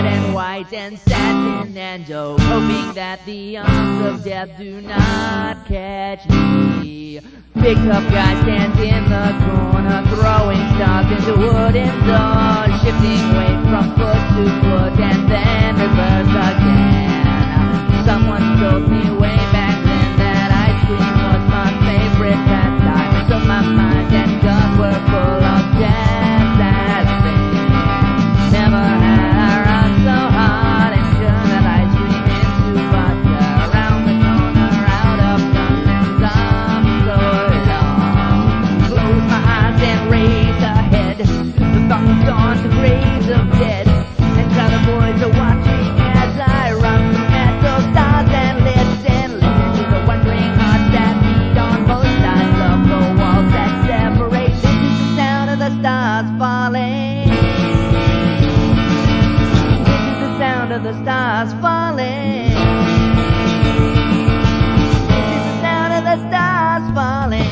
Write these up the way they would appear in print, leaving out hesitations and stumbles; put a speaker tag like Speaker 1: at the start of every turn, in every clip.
Speaker 1: and white and satin and dope, hoping that the arms of death do not catch me. Picked up guy stands in the corner, throwing stars into wooden doors, shifting weight from foot to foot and then reverse again. Someone told me way back then that ice cream was my favorite pastime, so my mind and gut were full of jazz as things. Never had I run so hard and turned that ice cream into vodka. Around the corner, out of London, I'm so long. Close my eyes and raise a head. The thoughts on the graves of dead, and crowd of boys are watching as I run through metal stars and listen to the wondering hearts that beat on both sides of the walls that separate. This is the sound of the stars falling. This is the sound of the stars falling. This is the sound of the stars falling.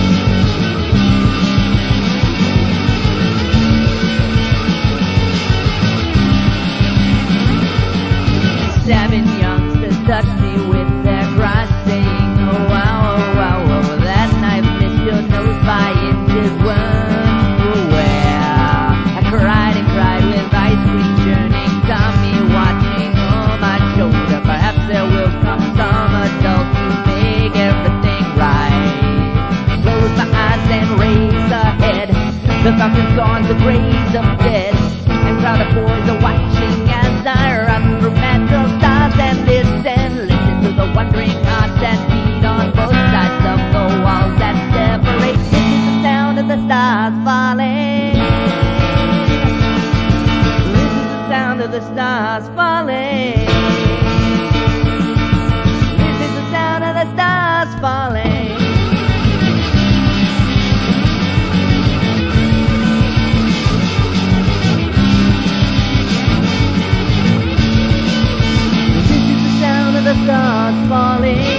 Speaker 1: 7 youngsters touched me with their cries, saying, oh wow, oh wow, oh, that knife missed your nose by inches, weren't you aware? I cried and cried with ice cream churning, Tommy watching on my shoulder. Perhaps there will come some adult to make everything right. Close my eyes and raise a head. The falcon's gone to graves of dead, and crowd of boys are watching as I run through metal stars and listen to the wondering hearts that beat on both sides of the walls that separate. This is the sound of the stars falling. This is the sound of the stars falling. This is the sound of the stars falling. The stars falling.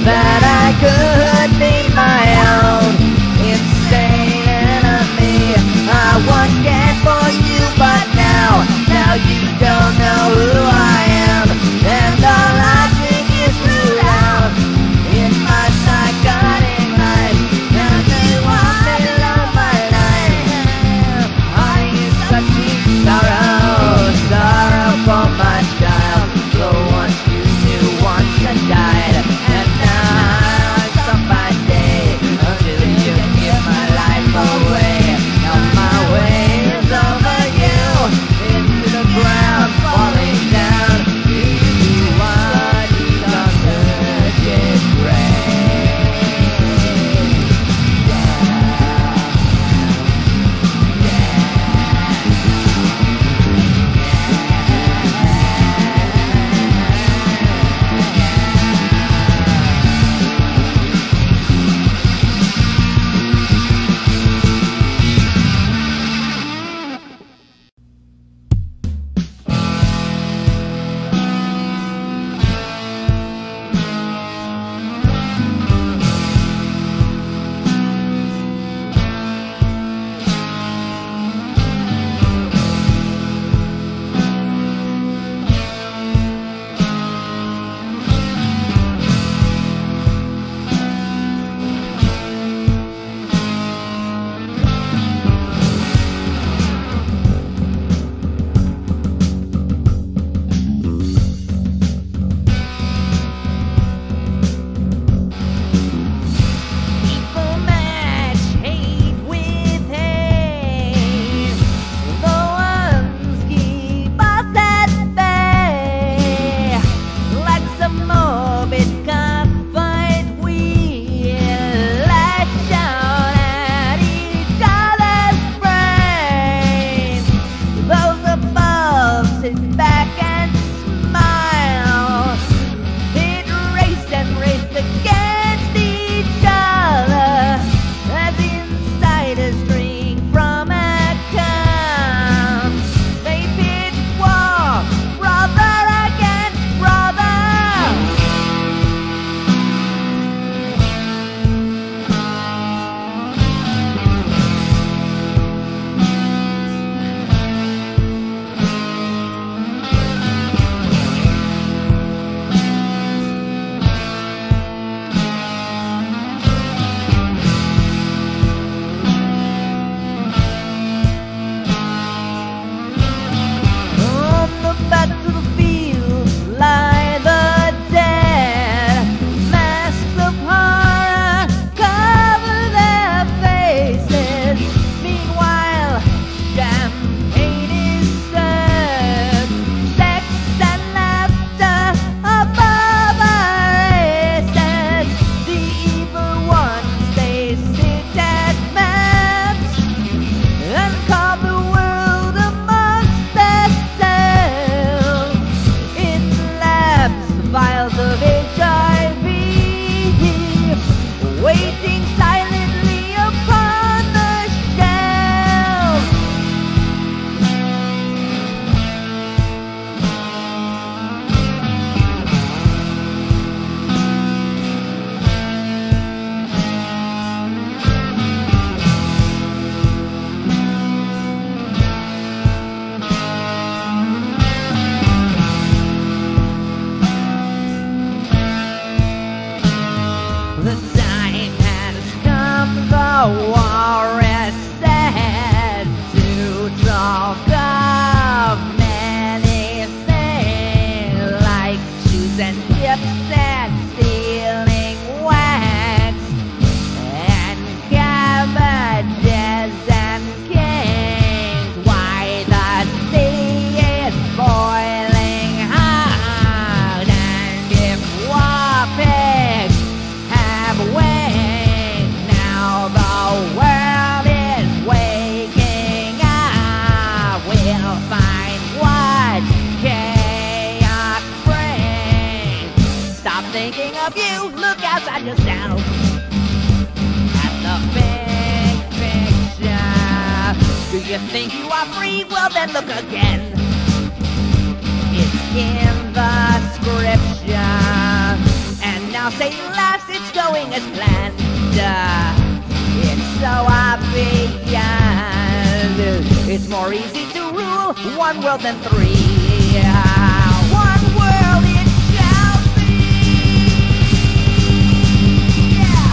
Speaker 1: that I could be my own insane enemy. I once cared for you, but now you don't know who I am, and all I think is through out in my psychotic life. And they want me all my life. Heartache is such deep sorrow, sorrow for my child, the one you knew once and died. And now it's on my day until you give my life away. Now my way is over you, into the ground, falling down. You are on turgid grave.
Speaker 2: of you, look outside yourself at the big picture. Do you think you are free? Well then look again. It's in the scripture. And now say last it's going as planned. It's so obvious. It's more easy to rule one world than three. One world it shall be. Yeah.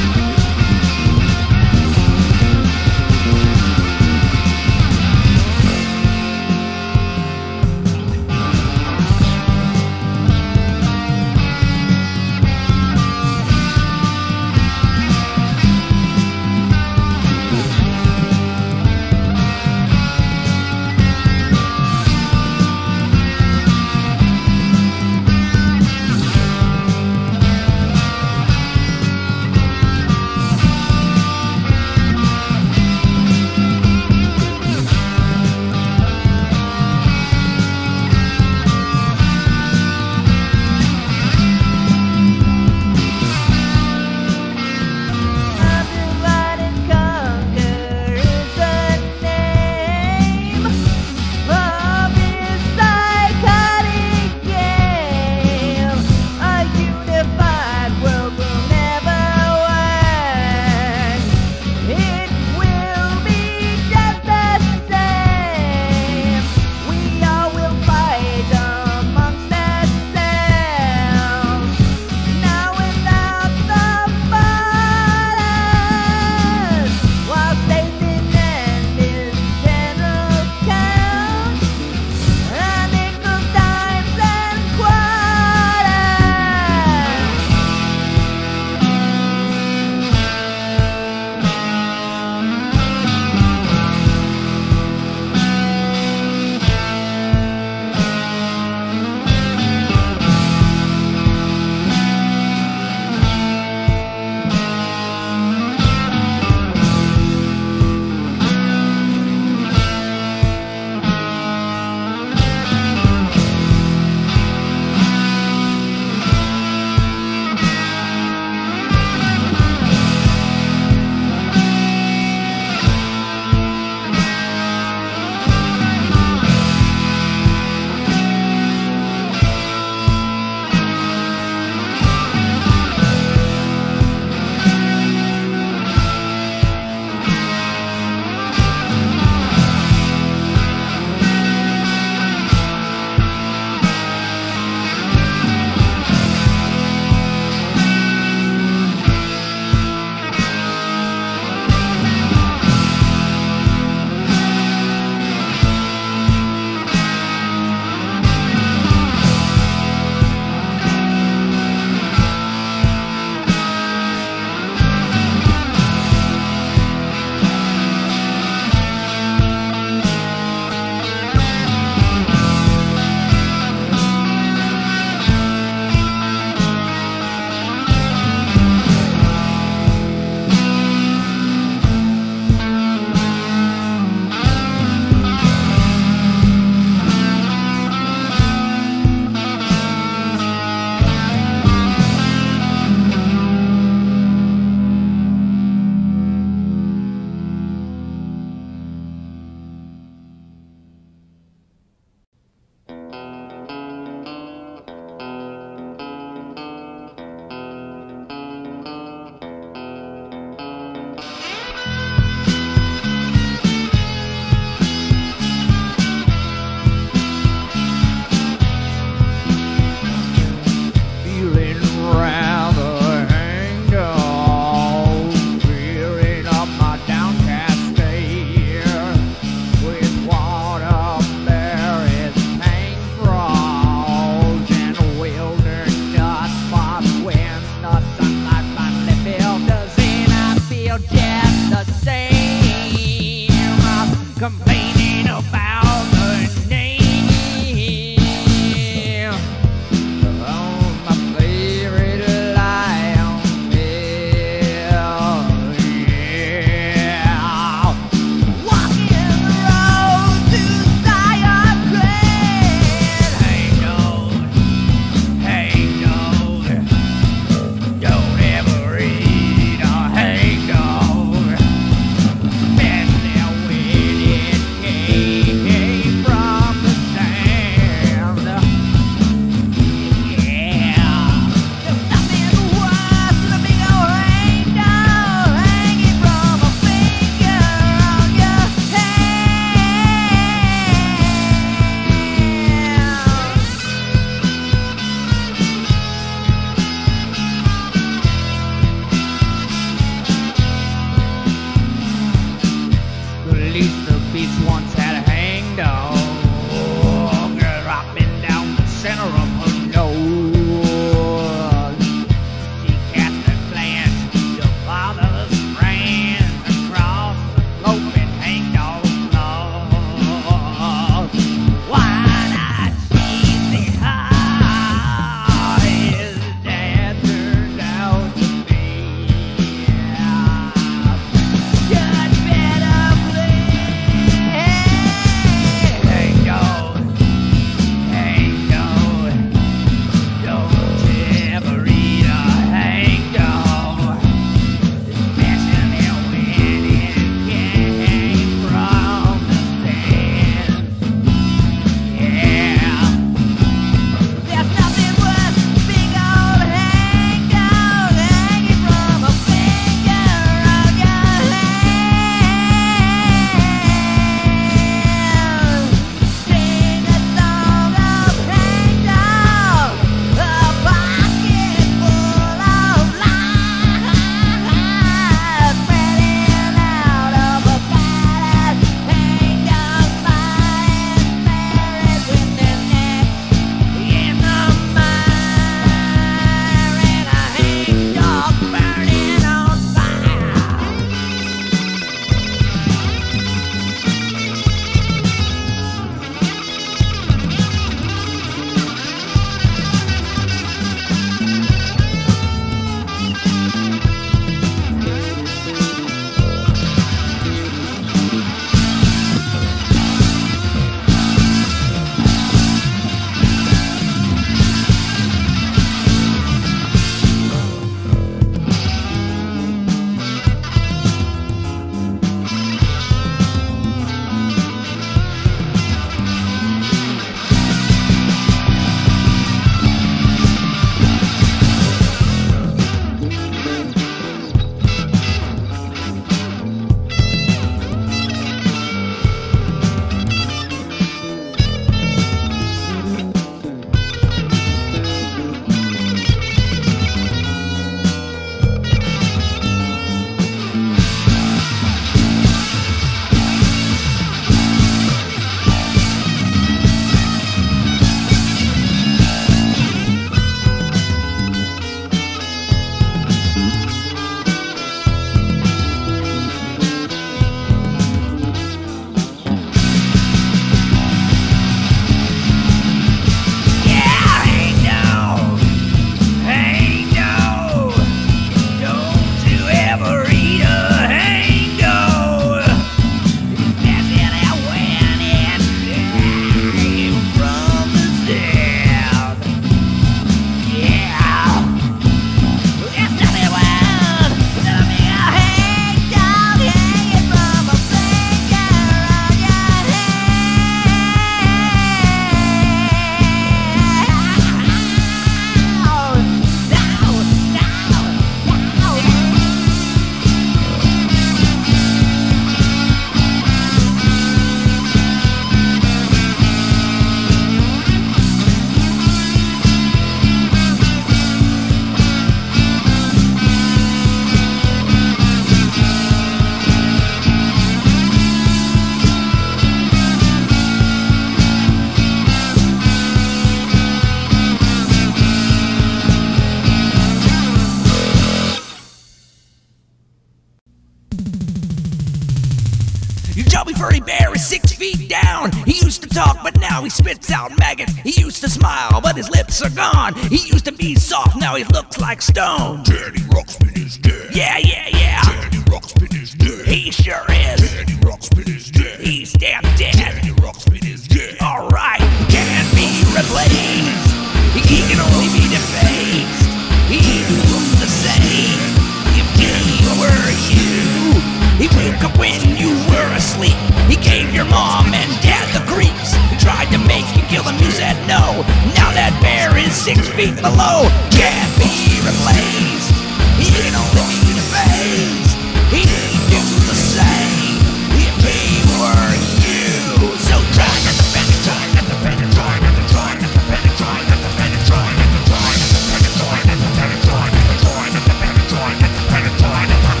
Speaker 3: furry bear is 6 feet down. He used to talk, but now he spits out maggots. He used to smile, but his lips are gone. He used to be soft, now he looks like stone.
Speaker 4: Daddy Ruxpin is dead.
Speaker 3: Yeah, yeah, yeah.
Speaker 4: Daddy Ruxpin is dead.
Speaker 3: He sure is.
Speaker 4: Daddy Ruxpin is dead.
Speaker 3: He's damn dead.
Speaker 4: Daddy Ruxpin is dead.
Speaker 3: Alright, can't be replaced. He can only be defaced. He looks the same. If he were you, he woke up when you were asleep. He gave your mom and dad the creeps. He tried to make you kill him, you said no. Now that bear is 6 feet below. Can't be replaced. He can only be defaced. He'd do the same if he were you. So try not to panic, try not to panic, try not to try not to panic, try not to panic, try not to try not to panic, try not to panic, try not to try not to panic, try not to panic, try not to.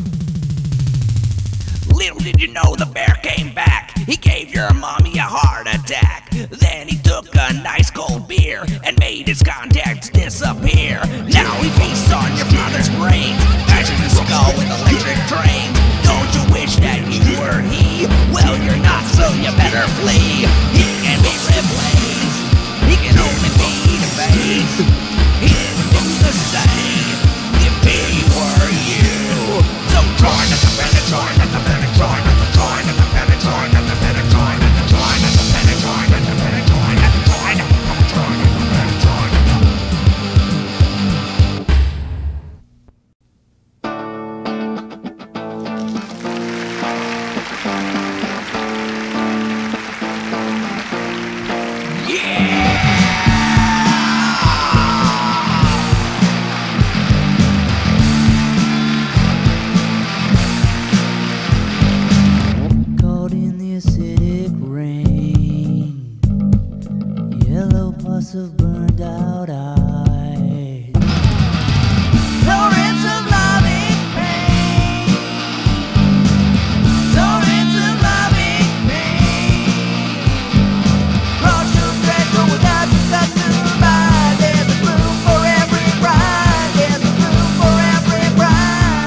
Speaker 3: Little did you know the bear came back. He gave your mommy a heart attack. Then he took a nice cold beer and made his contacts disappear. Now he feasts on your father's brains, bashing his skull with electric trains. Don't you wish that you were he? Well, you're not, so you better flee. He can be replaced. He can only be defaced. He'd do the same if he were you. So try not to panic, try not to panic, try not to try not to panic, try not to panic, try not to try not to panic, try not to panic, try not to try not to panic, try not to panic, try not to.
Speaker 1: Caught in the acidic rain, yellow pus of burned out eyes. Torrents of Lavic pain, torrents of Lavic pain. Cross your threshold without you got to buy. There's a room for every bride. There's a room for every bride.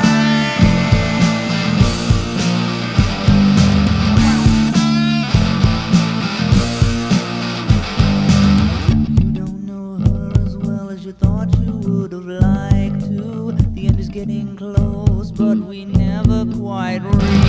Speaker 1: You don't know her as well as you thought you would have liked to. The end is getting close, but we never quite reach.